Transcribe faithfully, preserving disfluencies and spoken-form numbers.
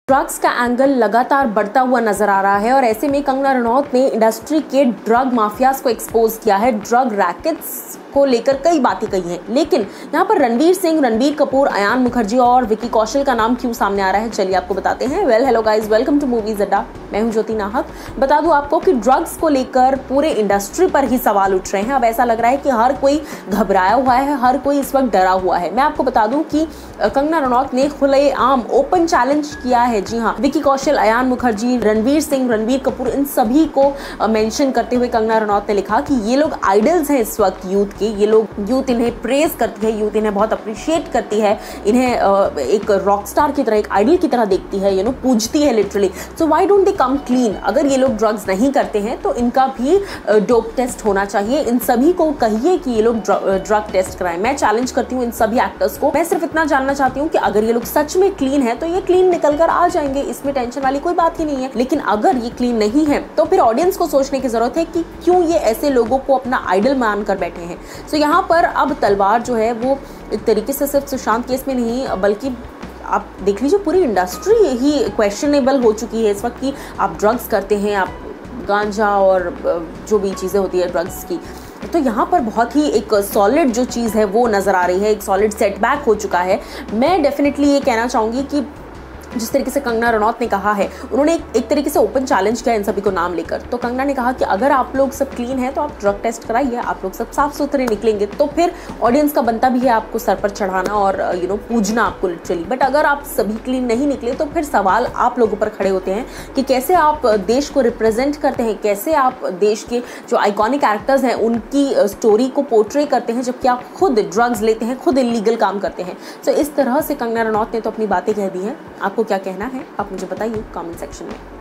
Drugs का angle लगातार बढ़ता हुआ नजर आ रहा है और ऐसे में कंगना रनौत ने इंडस्ट्री के ड्रग माफियाज को एक्सपोज किया है, ड्रग रैकेट्स को लेकर कई बातें कही हैं। लेकिन यहाँ पर रणवीर सिंह, रणबीर कपूर, अयान मुखर्जी और विकी कौशल का नाम क्यों सामने आ रहा है, चलिए आपको बताते हैं। Well hello guys, welcome to Movies Adda. मैं हूं ज्योति नाहक। बता दूं आपको कि ड्रग्स को लेकर पूरे इंडस्ट्री पर ही सवाल उठ रहे हैं। अब ऐसा लग रहा है कि हर कोई घबराया हुआ है, हर कोई इस वक्त डरा हुआ है। मैं आपको बता दूं कि कंगना रनौत ने खुलेआम ओपन चैलेंज किया है। जी हाँ, विकी कौशल, अयान मुखर्जी, रणवीर सिंह, रणबीर कपूर, इन सभी को मेंशन करते हुए कंगना रनौत ने लिखा कि ये लोग आइडल्स हैं इस वक्त यूथ के। ये लोग, यूथ इन्हें प्रेज करती है, यूथ इन्हें बहुत अप्रिशिएट करती है, इन्हें एक रॉक स्टार की तरह, एक आइडल की तरह देखती है, यू नो पूजती है literally. So why don't they come clean? अगर ये लोग ड्रग्स नहीं करते हैं तो इनका भी डोप टेस्ट होना चाहिए। इन सभी को कहिए कि ये लोग ड्रग टेस्ट कराएं। मैं चैलेंज करती हूँ इन सभी एक्टर्स को। मैं सिर्फ इतना जानना चाहती हूँ कि अगर ये लोग सच में क्लीन है तो ये क्लीन निकल कर आ जाएंगे, इसमें टेंशन वाली कोई बात ही नहीं है। लेकिन अगर ये क्लीन नहीं है तो फिर ऑडियंस को सोचने की जरूरत है कि क्यों ये ऐसे लोगों को अपना आइडल मानकर बैठे हैं। सो यहाँ पर अब तलवार जो है वो एक तरीके से सिर्फ सुशांत केस में नहीं, बल्कि आप देख लीजिए पूरी इंडस्ट्री ही क्वेश्चनेबल हो चुकी है इस वक्त कि आप ड्रग्स करते हैं, आप गांजा और जो भी चीज़ें होती है ड्रग्स की। तो यहाँ पर बहुत ही एक सॉलिड जो चीज़ है वो नज़र आ रही है, एक सॉलिड सेटबैक हो चुका है। मैं डेफिनेटली ये कहना चाहूँगी कि जिस तरीके से कंगना रनौत ने कहा है, उन्होंने एक, एक तरीके से ओपन चैलेंज किया इन सभी को नाम लेकर। तो कंगना ने कहा कि अगर आप लोग सब क्लीन हैं तो आप ड्रग टेस्ट कराइए, आप लोग सब साफ सुथरे निकलेंगे तो फिर ऑडियंस का बनता भी है आपको सर पर चढ़ाना और यू नो पूजना आपको लिटरली। बट अगर आप सभी क्लीन नहीं निकले तो फिर सवाल आप लोगों पर खड़े होते हैं कि कैसे आप देश को रिप्रेजेंट करते हैं, कैसे आप देश के जो आइकॉनिक कैरेक्टर्स हैं उनकी स्टोरी को पोर्ट्रे करते हैं, जबकि आप खुद ड्रग्स लेते हैं, खुद इलीगल काम करते हैं। सो इस तरह से कंगना रनौत ने तो अपनी बातें कह दी हैं। आपको क्या कहना है आप मुझे बताइए कमेंट सेक्शन में।